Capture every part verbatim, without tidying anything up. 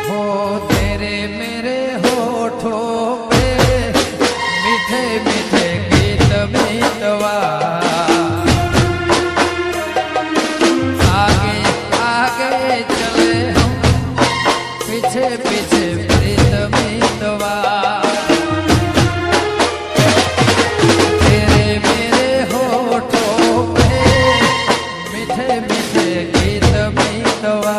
हो तेरे मेरे होठों पे मीठे मीठे गीत मितवा, आगे आगे चले हम पीछे पीछे प्रीत मितवा। तेरे मेरे होठों पे मीठे मीठे गीत मितवा,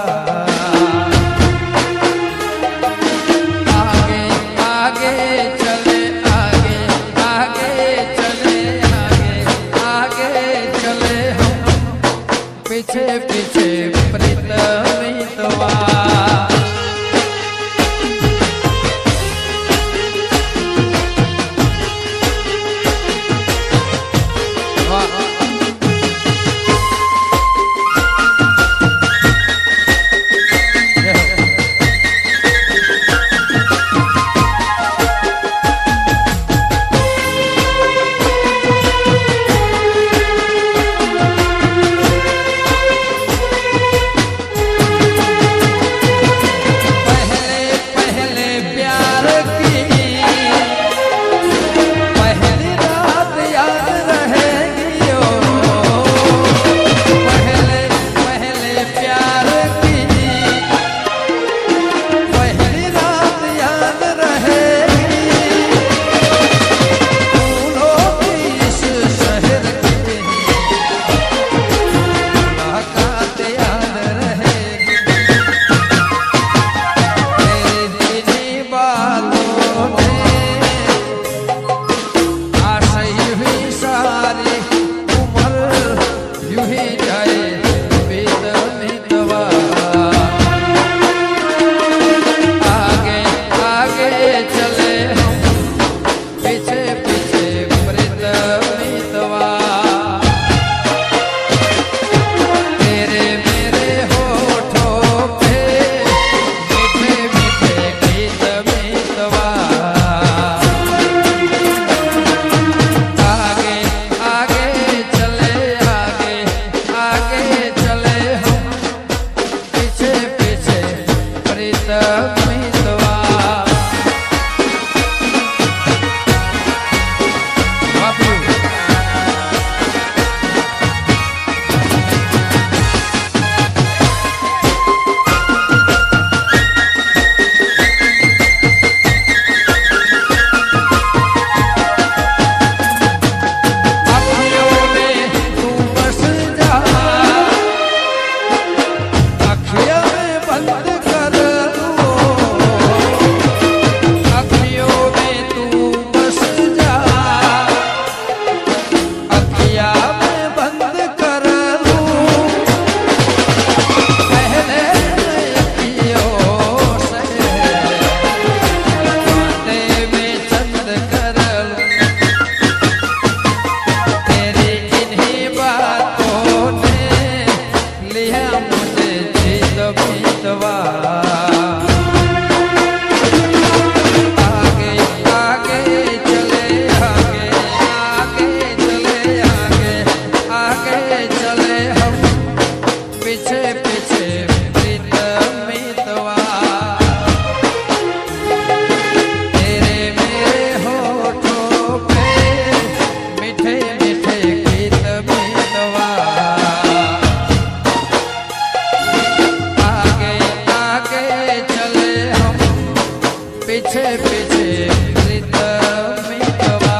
आगे आगे चले आगे आगे चले आगे आगे चले हम पीछे पीछे प्रीत मितवा। पीछे पीछे प्रीत मितवा।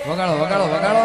વગાડો વગાડો વગાડો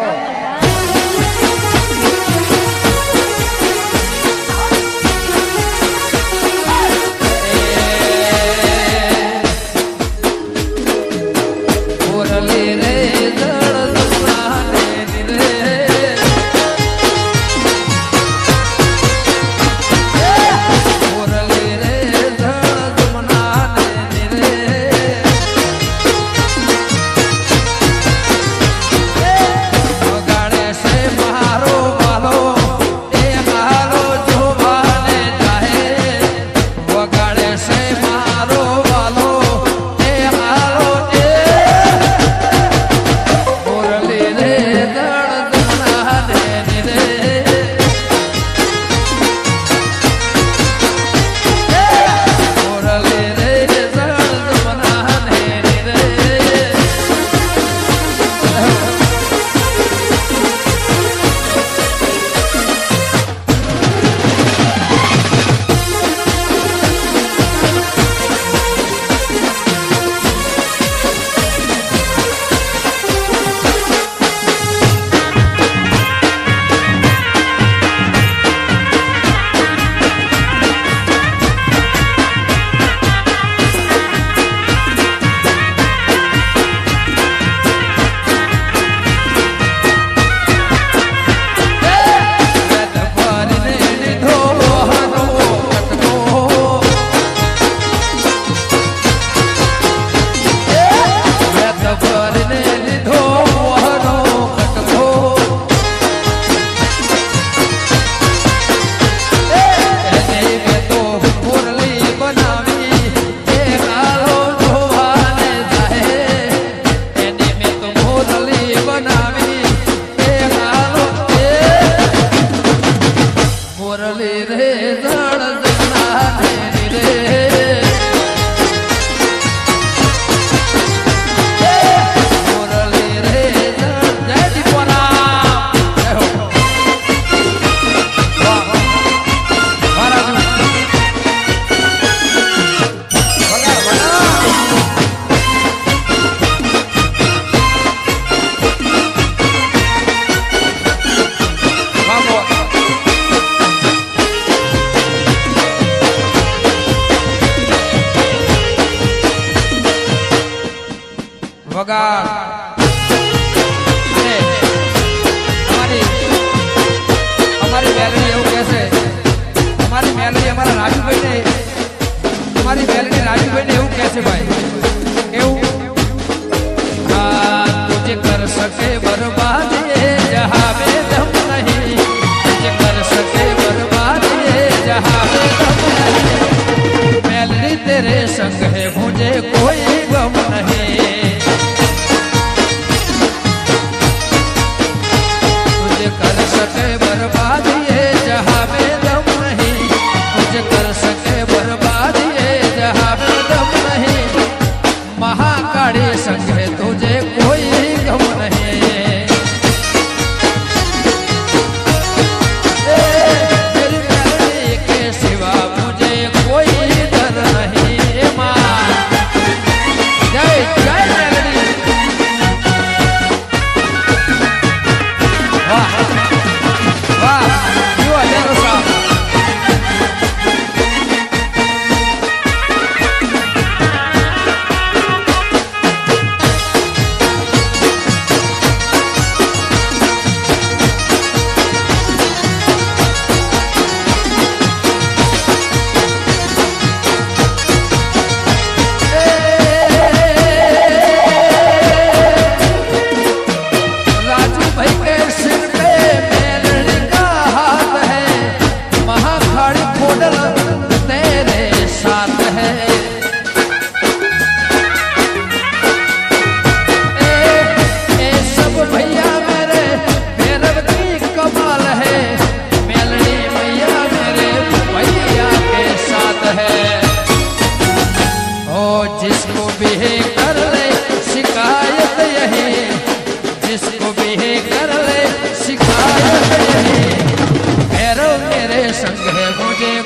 વગાડ અને અમારી અમારી મેલડી એવું કહેશે અમારી મેલડી અમારા રાજુભાઈને અમારી મેલડી રાજુભાઈને એવું કહેશે ભાઈ એવું હા તુજે કર સકે બરબાદ એ જહાં में दम नहीं તુજે કર સકે બરબાદ એ જહાં में दम नहीं મેલડી तेरे संग है मुझे कोई गम नहीं कर सके बर्बाद ये जहां में दम नहीं मुझे कर सके बर्बाद ये जहां में दम नहीं महाकाली संग है तुझे कोई गम नहीं तेरी मेलडी के सिवा मुझे कोई डर नहीं मां जय जय मेलडी वाह वाह you are there sir संग है मुझे